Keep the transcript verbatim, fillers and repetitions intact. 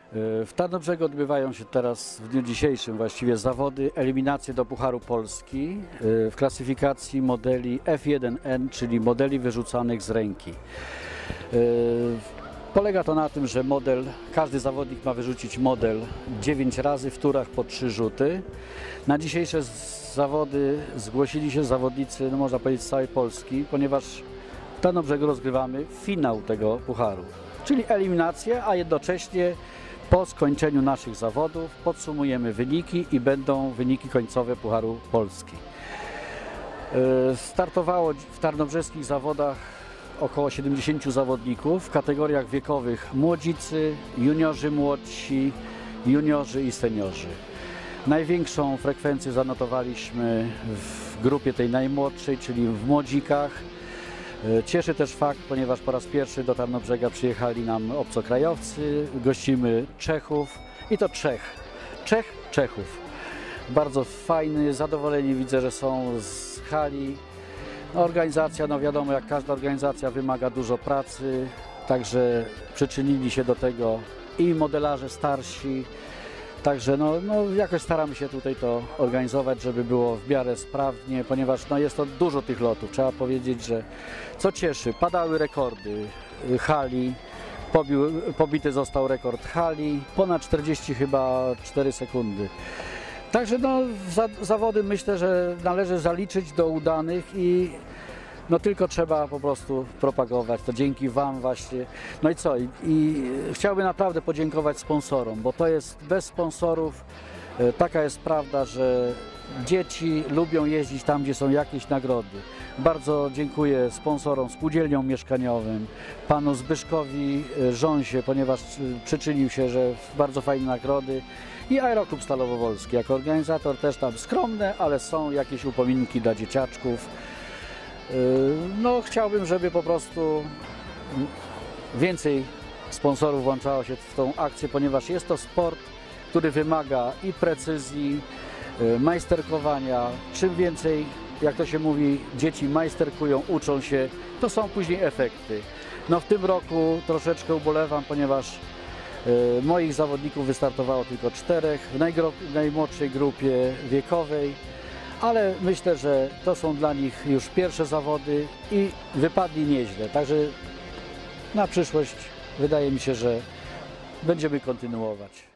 W Tarnobrzegu odbywają się teraz w dniu dzisiejszym właściwie zawody, eliminacje do Pucharu Polski w klasyfikacji modeli F jeden N, czyli modeli wyrzucanych z ręki. Polega to na tym, że model, każdy zawodnik ma wyrzucić model dziewięć razy w turach po trzy rzuty. Na dzisiejsze zawody zgłosili się zawodnicy, no można powiedzieć, z całej Polski, ponieważ w Tarnobrzegu rozgrywamy finał tego pucharu, czyli eliminację, a jednocześnie po skończeniu naszych zawodów podsumujemy wyniki i będą wyniki końcowe Pucharu Polski. Startowało w tarnobrzeskich zawodach około siedemdziesięciu zawodników w kategoriach wiekowych młodzicy, juniorzy młodsi, juniorzy i seniorzy. Największą frekwencję zanotowaliśmy w grupie tej najmłodszej, czyli w młodzikach. Cieszy też fakt, ponieważ po raz pierwszy do Tarnobrzega przyjechali nam obcokrajowcy, gościmy Czechów i to Czech, Czech, Czechów. Bardzo fajny, zadowoleni widzę, że są z hali. Organizacja, no wiadomo, jak każda organizacja wymaga dużo pracy, także przyczynili się do tego i modelarze starsi. Także no, no jakoś staramy się tutaj to organizować, żeby było w miarę sprawnie, ponieważ no, jest to dużo tych lotów. Trzeba powiedzieć, że co cieszy, padały rekordy hali, pobił, pobity został rekord hali, ponad czterdzieści chyba cztery sekundy. Także no, za, zawody myślę, że należy zaliczyć do udanych i no tylko trzeba po prostu propagować, to dzięki Wam właśnie. No i co? I, i chciałbym naprawdę podziękować sponsorom, bo to jest bez sponsorów, e, taka jest prawda, że dzieci lubią jeździć tam, gdzie są jakieś nagrody. Bardzo dziękuję sponsorom, spółdzielniom mieszkaniowym, panu Zbyszkowi Rząsie, ponieważ przyczynił się, że bardzo fajne nagrody, i Aeroklub Stalowo-Wolski jako organizator też tam skromne, ale są jakieś upominki dla dzieciaczków. No, chciałbym, żeby po prostu więcej sponsorów włączało się w tą akcję, ponieważ jest to sport, który wymaga i precyzji, majsterkowania. Czym więcej, jak to się mówi, dzieci majsterkują, uczą się, to są później efekty. No, w tym roku troszeczkę ubolewam, ponieważ moich zawodników wystartowało tylko czterech w najmłodszej grupie wiekowej. Ale myślę, że to są dla nich już pierwsze zawody i wypadli nieźle. Także na przyszłość wydaje mi się, że będziemy kontynuować.